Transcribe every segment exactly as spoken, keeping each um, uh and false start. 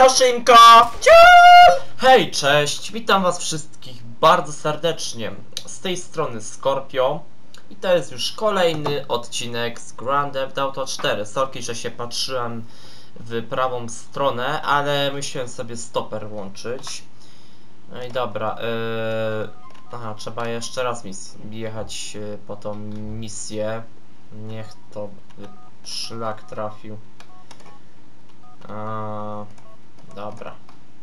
Szynka! Ciao! Hej, cześć! Witam was wszystkich bardzo serdecznie. Z tej strony Scorpio. I to jest już kolejny odcinek z Grand Theft Auto cztery. Sorki, że się patrzyłem w prawą stronę, ale musiałem sobie stoper włączyć. No i dobra. Yy... Aha, trzeba jeszcze raz jechać po tą misję. Niech to szlak trafił. A, dobra.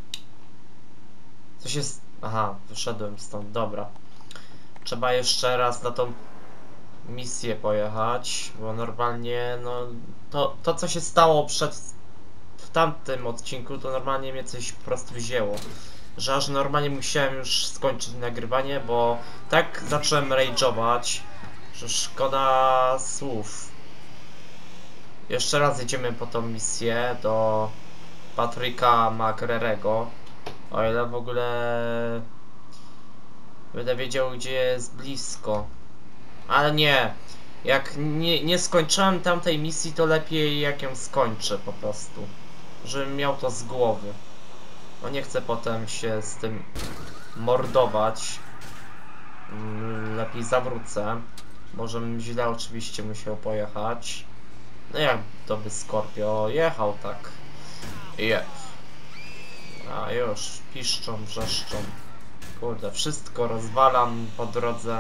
Coś jest... Aha, wyszedłem stąd, dobra. Trzeba jeszcze raz na tą misję pojechać, bo normalnie, no... To, to co się stało przed... w tamtym odcinku, to normalnie mnie coś po prostu wzięło. Że aż normalnie musiałem już skończyć nagrywanie, bo tak zacząłem rage'ować, że szkoda słów. Jeszcze raz jedziemy po tą misję do Patryka McRerego. O ile w ogóle będę wiedział, gdzie jest blisko. Ale nie. Jak nie, nie skończyłem tamtej misji, to lepiej jak ją skończę po prostu. Żebym miał to z głowy. No nie chcę potem się z tym mordować. Lepiej zawrócę. Może bym źle oczywiście musiał pojechać. No jak to by Scorpio jechał tak. Jep. A już, piszczą, wrzeszczą. Kurde, wszystko rozwalam po drodze.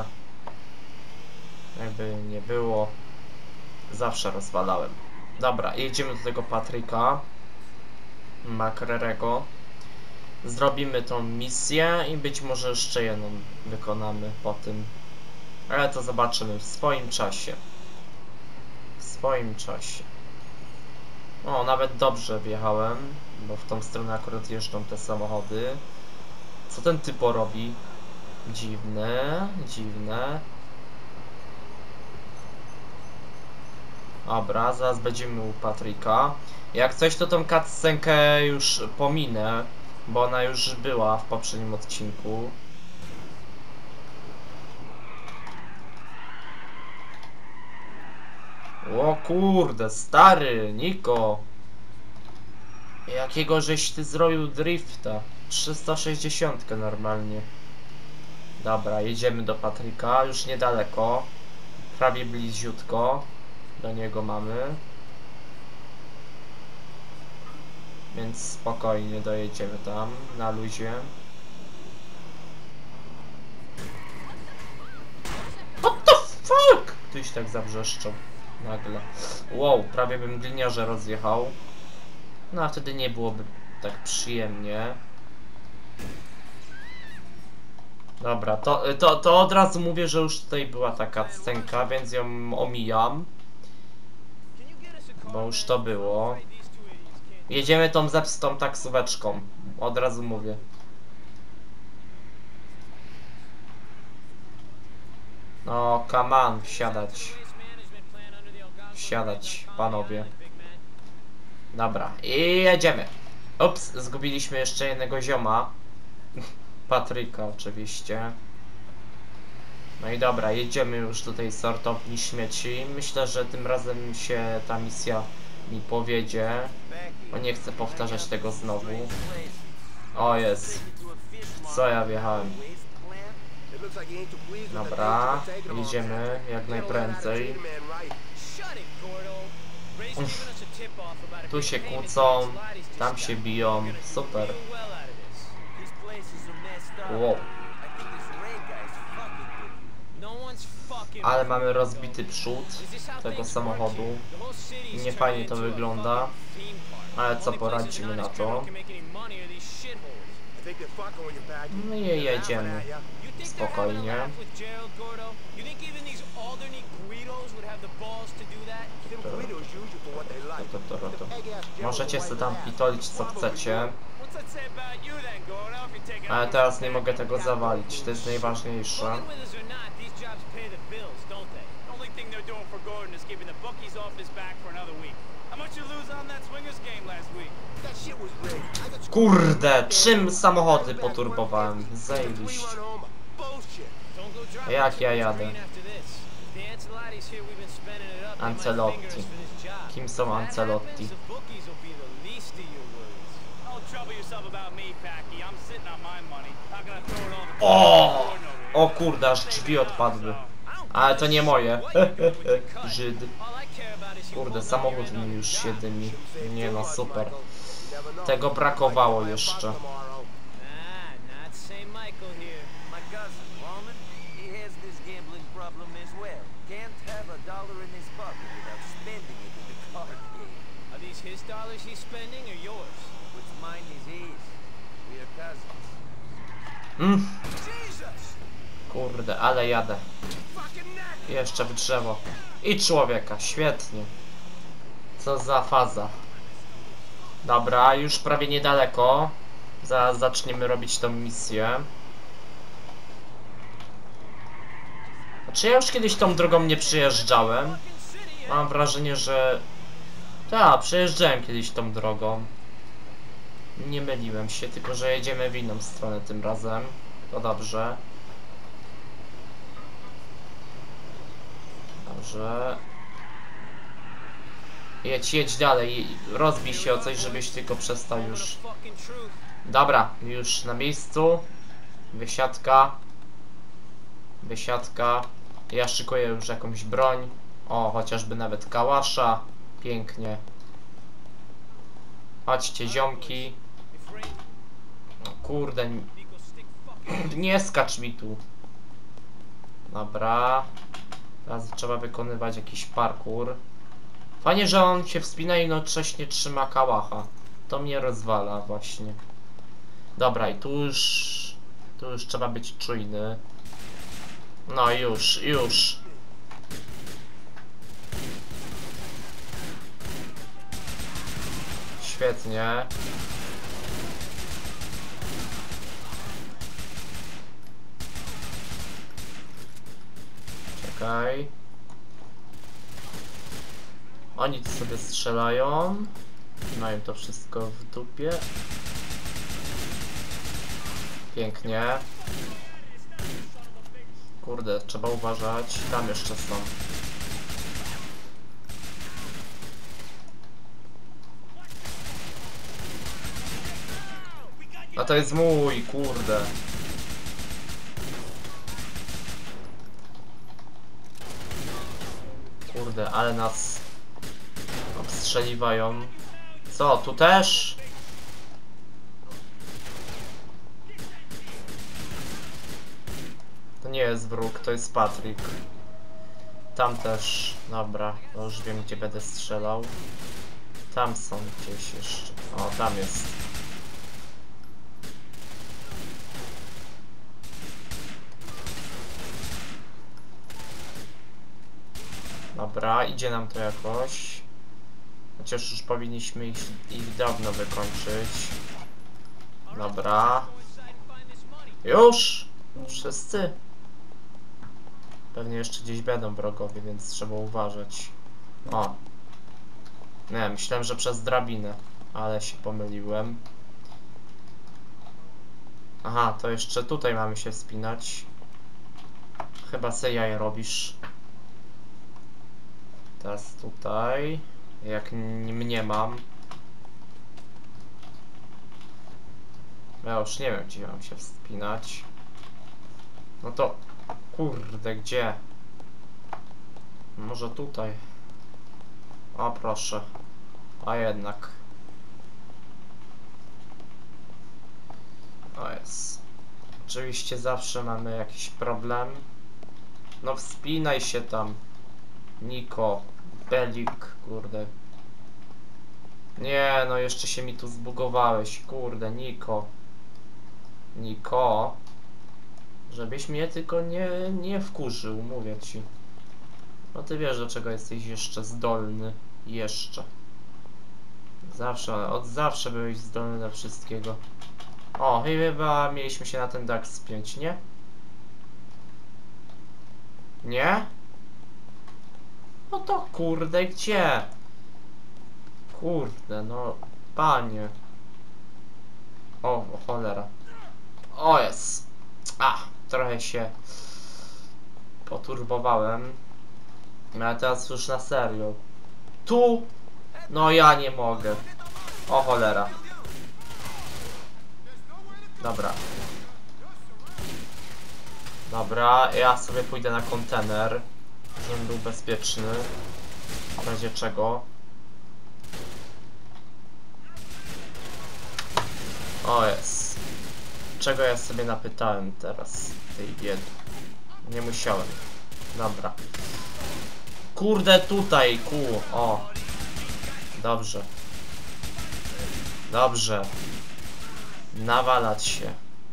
Jakby nie było. Zawsze rozwalałem. Dobra, jedziemy do tego Patryka McRerego. Zrobimy tą misję i być może jeszcze jedną wykonamy po tym. Ale to zobaczymy w swoim czasie. W swoim czasie. O, nawet dobrze wjechałem, bo w tą stronę akurat jeżdżą te samochody. Co ten typo robi? Dziwne, dziwne. Dobra, zaraz będziemy u Patryka. Jak coś, to tą cutscenkę już pominę, bo ona już była w poprzednim odcinku. O kurde, stary, Niko. Jakiego żeś ty zrobił drifta? trzysta sześćdziesiąt normalnie. Dobra, jedziemy do Patryka, już niedaleko. Prawie bliziutko. Do niego mamy. Więc spokojnie dojedziemy tam, na luzie. What the fuck? Ktoś tak zawrzeszczał nagle. Wow, prawie bym gliniarze rozjechał. No a wtedy nie byłoby tak przyjemnie. Dobra, to, to, to od razu mówię, że już tutaj była taka scenka, więc ją omijam. Bo już to było. Jedziemy tą zepsutą taksóweczką. Od razu mówię. No, come on, wsiadać. Wsiadać, panowie. Dobra, i jedziemy. Ups, zgubiliśmy jeszcze jednego zioma. Patryka oczywiście. No i dobra, jedziemy już do tej sortowni śmieci. Myślę, że tym razem się ta misja mi powiedzie. Bo nie chcę powtarzać tego znowu. O jest. Co ja wjechałem? Dobra, jedziemy jak najprędzej. Uff. Tu się kłócą, tam się biją. Super. Wow. Ale mamy rozbity przód tego samochodu. Nie fajnie to wygląda. Ale co poradzimy na to? No i jedziemy. Spokojnie. To, to, to, to. Możecie sobie tam pitolić co chcecie. Ale teraz nie mogę tego zawalić. To jest najważniejsze. Kurde, czym samochody poturbowałem? Zajebiście. Jak ja jadę? Ancelotti. Kim są Ancelotti? O! O kurde, aż drzwi odpadły. Ale to nie moje. Żyd. Kurde, samochód mi już się dymi. Nie no, super. Tego brakowało jeszcze. Mm. Kurde, ale jadę. Jeszcze w drzewo. I człowieka, świetnie. Co za faza. Dobra, już prawie niedaleko. Zaraz zaczniemy robić tą misję. Czy ja już kiedyś tą drogą nie przyjeżdżałem? Mam wrażenie, że... Tak, przejeżdżałem kiedyś tą drogą. Nie myliłem się, tylko że jedziemy w inną stronę tym razem. To dobrze. Dobrze. Jedź, jedź dalej. Rozbij się o coś, żebyś tylko przestał już. Dobra, już na miejscu. Wysiadka. Wysiadka. Ja szykuję już jakąś broń. O, chociażby nawet kałasza. Pięknie. Chodźcie, ziomki. O, kurde. Nie skacz mi tu. Dobra. Teraz trzeba wykonywać jakiś parkour. Fajnie, że on się wspina i jednocześnie trzyma kałacha. To mnie rozwala właśnie. Dobra, i tu już... Tu już trzeba być czujny. No już, już. Świetnie. Czekaj. Oni tu sobie strzelają. Mają to wszystko w dupie. Pięknie. Kurde, trzeba uważać. Tam jeszcze są. A to jest mój, kurde. Kurde, ale nas obstrzeliwają. Co, tu też? To nie jest wróg, to jest Patryk. Tam też, dobra, to już wiem, gdzie będę strzelał. Tam są gdzieś jeszcze. O, tam jest. Dobra, idzie nam to jakoś. Chociaż już powinniśmy ich, ich dawno wykończyć. Dobra. Już! Wszyscy? Pewnie jeszcze gdzieś będą wrogowie, więc trzeba uważać. O! Nie, myślałem, że przez drabinę, ale się pomyliłem. Aha, to jeszcze tutaj mamy się wspinać. Chyba se jaj robisz. Teraz tutaj. Jak mnie mam. Ja już nie wiem, gdzie mam się wspinać. No to... Kurde, gdzie? Może tutaj. O, proszę. A jednak. O, jest. Oczywiście zawsze mamy jakiś problem. No wspinaj się tam. Niko. Belik, kurde. Nie, no jeszcze się mi tu zbugowałeś. Kurde, Niko. Niko. Żebyś mnie tylko nie, nie wkurzył, mówię ci. No ty wiesz, do czego jesteś jeszcze zdolny. Jeszcze. Zawsze, od zawsze byłeś zdolny do wszystkiego. O, chyba mieliśmy się na ten dach spiąć, nie? Nie? No to kurde, gdzie? Kurde, no, panie. O, o cholera. O, jest. A, trochę się poturbowałem. Ale teraz już na serio. Tu? No ja nie mogę. O cholera. Dobra. Dobra, ja sobie pójdę na kontener, żebym był bezpieczny. W razie czego. O jest. Czego ja sobie napytałem teraz tej biedy? Nie musiałem. Dobra. Kurde tutaj, ku. O. Dobrze. Dobrze. Nawalać się.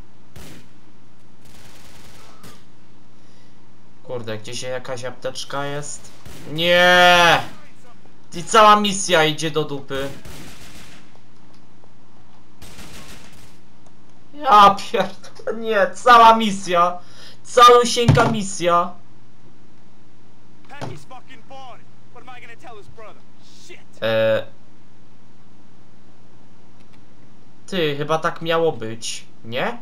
Kurde, gdzieś jakaś apteczka jest? Nie! I cała misja idzie do dupy. Ja pierdolę, nie, cała misja. Całusieńka misja. Eee... Ty, chyba tak miało być, nie?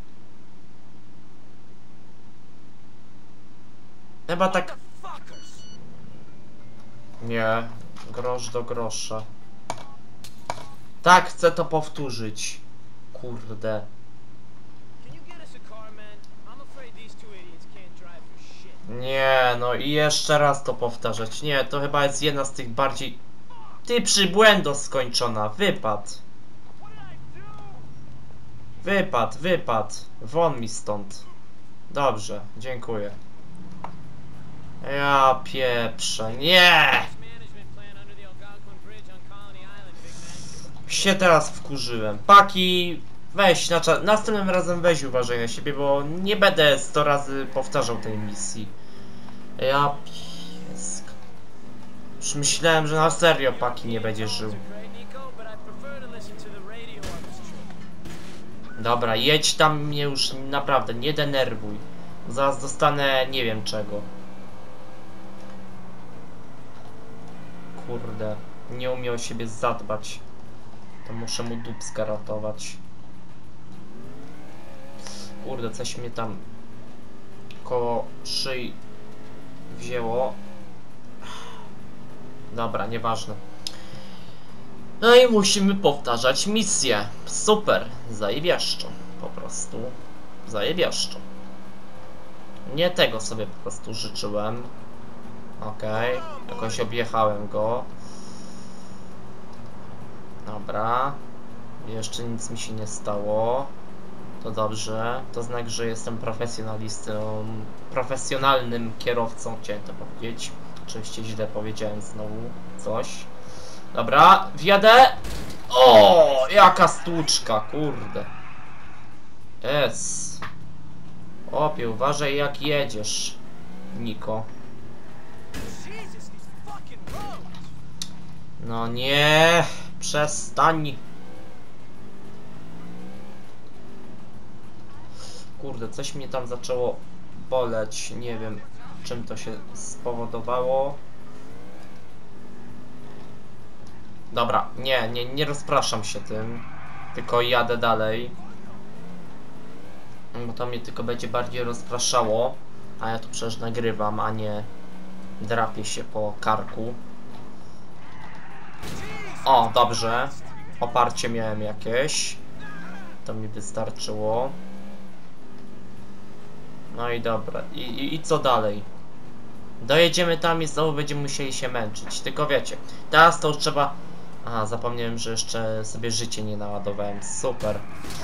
Chyba tak... Nie, grosz do grosza. Tak, chcę to powtórzyć. Kurde. Nie, no i jeszcze raz to powtarzać. Nie, to chyba jest jedna z tych bardziej... Ty przybłędo skończona, wypad. Wypad, wypad. Won mi stąd. Dobrze, dziękuję. Ja pieprzę, nie! Się teraz wkurzyłem. Paki, weź, na następnym razem weź uważaj na siebie, bo nie będę sto razy powtarzał tej misji. Ja piesk. Już myślałem, że na serio Paki nie będzie żył. Dobra, jedź tam, mnie już naprawdę nie denerwuj. Zaraz dostanę nie wiem czego. Kurde, nie umiał o siebie zadbać. To muszę mu dupska ratować. Kurde, coś mnie tam koło szyi wzięło. Dobra, nieważne. No i musimy powtarzać misję. Super, zajebiaszczo. Po prostu zajebiaszczo. Nie tego sobie po prostu życzyłem. Okej, okay. Jakoś objechałem go. Dobra. Jeszcze nic mi się nie stało. To dobrze. To znak, że jestem profesjonalistą. Profesjonalnym kierowcą, chciałem to powiedzieć. Oczywiście źle powiedziałem znowu coś. Dobra, wjadę. O, jaka stłuczka, kurde. Jest. Opie, uważaj jak jedziesz, Niko. No nie, przestań. Kurde, coś mnie tam zaczęło boleć. Nie wiem, czym to się spowodowało. Dobra, nie, nie, nie rozpraszam się tym. Tylko jadę dalej. Bo to mnie tylko będzie bardziej rozpraszało. A ja tu przecież nagrywam, a nie drapię się po karku. O, dobrze. Oparcie miałem jakieś. To mi wystarczyło. No i dobra. I, i, i co dalej? Dojedziemy tam i znowu będziemy musieli się męczyć. Tylko wiecie, teraz to już trzeba... Aha, zapomniałem, że jeszcze sobie życie nie naładowałem. Super.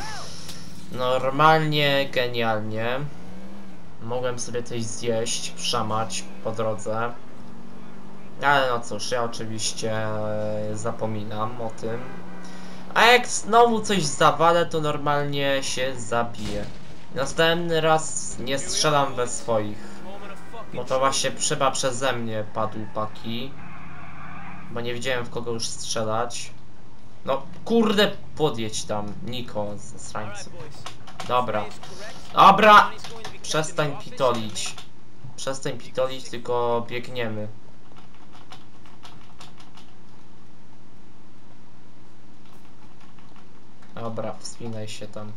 Normalnie, genialnie. Mogłem sobie coś zjeść, wszamać po drodze. Ale no cóż, ja oczywiście zapominam o tym. A jak znowu coś zawalę, to normalnie się zabiję. Następny raz nie strzelam we swoich. Bo to właśnie chyba przeze mnie padł Paki. Bo nie wiedziałem w kogo już strzelać. No kurde, podjedź tam, Niko, ze srańców. Dobra. Dobra! Przestań pitolić. Przestań pitolić, tylko biegniemy. Dobra, wspinaj się tam.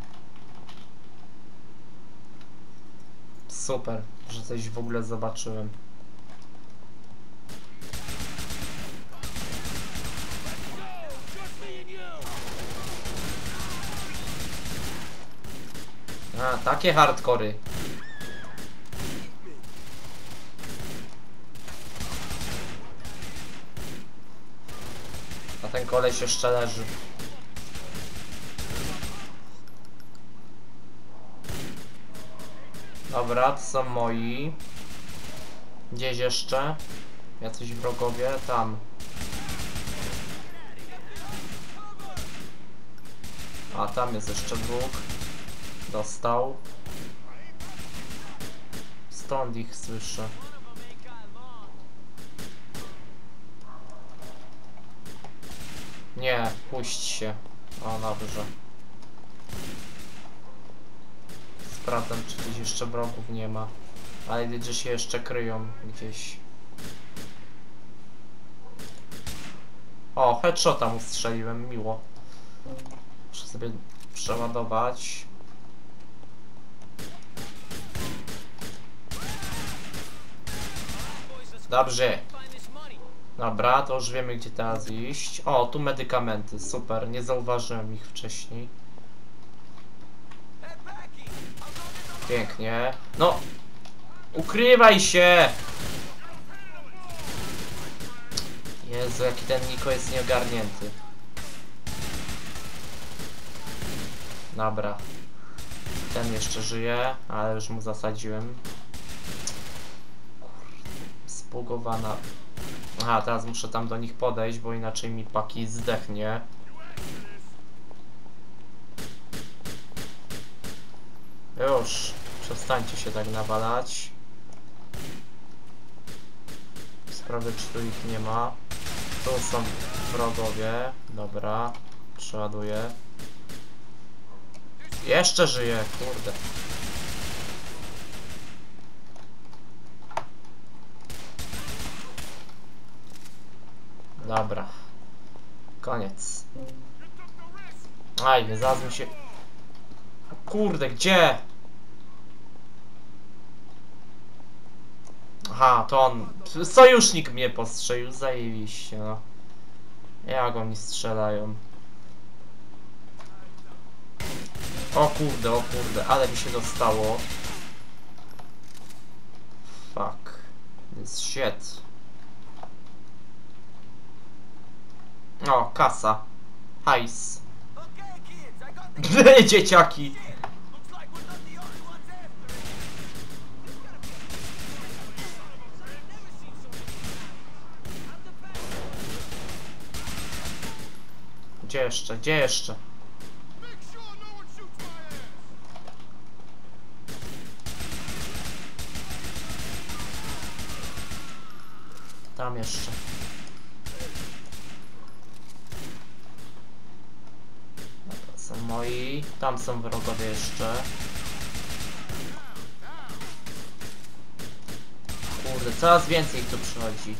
Super, że coś w ogóle zobaczyłem. takie hardkory. A ten koleś jeszcze leży. Dobra, to są moi. Gdzieś jeszcze? Jacyś wrogowie? Tam. A, tam jest jeszcze dwóch. Dostał. Stąd ich słyszę. Nie, puść się. O, dobrze. Sprawdzam, czy gdzieś jeszcze wrogów nie ma. Ale gdzie się jeszcze kryją gdzieś. O, headshota mu strzeliłem, miło. Muszę sobie przeładować. Dobrze. Dobra, to już wiemy, gdzie teraz iść. O, tu medykamenty, super, nie zauważyłem ich wcześniej. Pięknie. No! Ukrywaj się! Jezu, jaki ten Niko jest nieogarnięty. Dobra. Ten jeszcze żyje, ale już mu zasadziłem. Spugowana. Aha, teraz muszę tam do nich podejść, bo inaczej mi paki zdechnie. Już. Przestańcie się tak nawalać. Sprawdzę, czy tu ich nie ma. Tu są wrogowie. Dobra. Przeładuję. Jeszcze żyje, kurde. Dobra. Koniec. Aj, zaraz mi się... Kurde, gdzie? Aha, to on... Sojusznik mnie postrzelił, zajebiście, no. Jak oni strzelają? O kurde, o kurde, ale mi się dostało. Fuck. This shit. O, kasa. Hajs. Dzieciaki. Gdzie jeszcze? Gdzie jeszcze? Tam jeszcze. Dobra, są moi. Tam są wrogowie jeszcze. Kurde, coraz więcej ich tu przychodzi.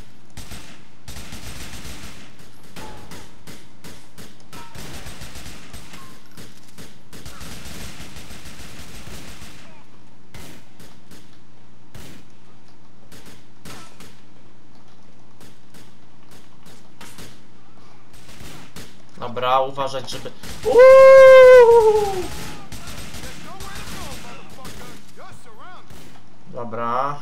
Dobra, uważać, żeby... Uuuu! Dobra.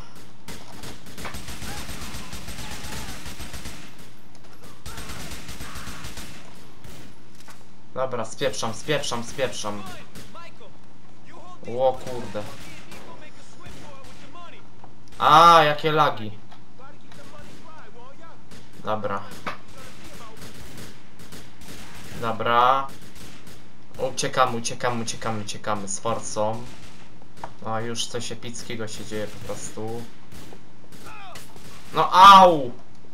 Dobra, spieprzam, spieprzam, spieprzam. O kurde. A, jakie lagi. Dobra. Dobra. Uciekamy, uciekamy, uciekamy, uciekamy z forcą. No już coś epickiego się dzieje po prostu. No au!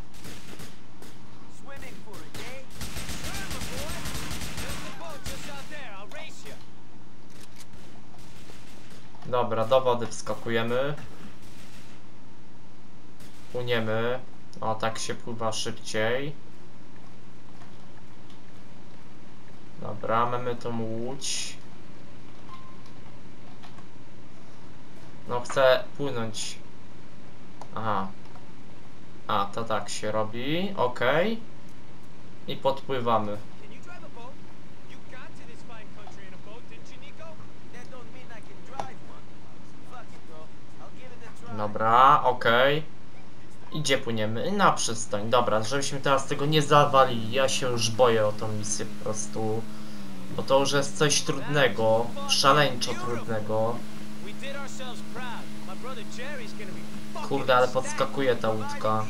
Dobra, do wody wskakujemy. Płyniemy. O, tak się pływa szybciej. Dobra, mamy tą łódź. No, chcę płynąć. Aha. A, to tak się robi. Ok. I podpływamy. Dobra, okej. I gdzie płyniemy? Na przystań. Dobra, żebyśmy teraz tego nie zawalili. Ja się już boję o tą misję po prostu. Bo to już jest coś trudnego. Szaleńczo trudnego. Kurde, ale podskakuje ta łódka.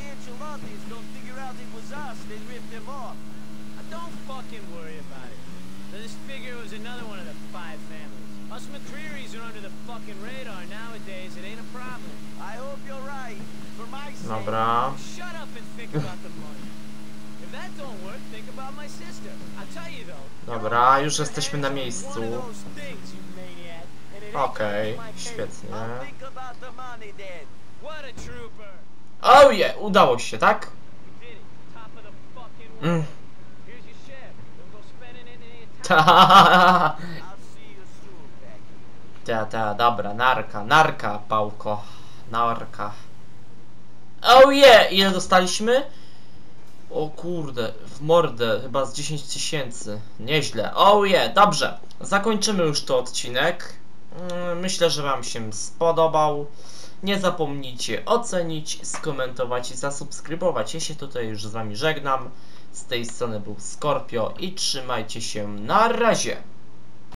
Dobra. Dobra, już jesteśmy na miejscu. Okej, świetnie. Oh yeah, udało się, tak? Mm. Ta, ta, ta, dobra, narka, narka, pałko, narka. Oh yeah, ile dostaliśmy? O kurde, w mordę, chyba z dziesięć tysięcy. Nieźle. Oh yeah, dobrze. Zakończymy już to odcinek. Myślę, że wam się spodobał. Nie zapomnijcie ocenić, skomentować i zasubskrybować. Ja się tutaj już z wami żegnam. Z tej strony był Skorpio i trzymajcie się. Na razie.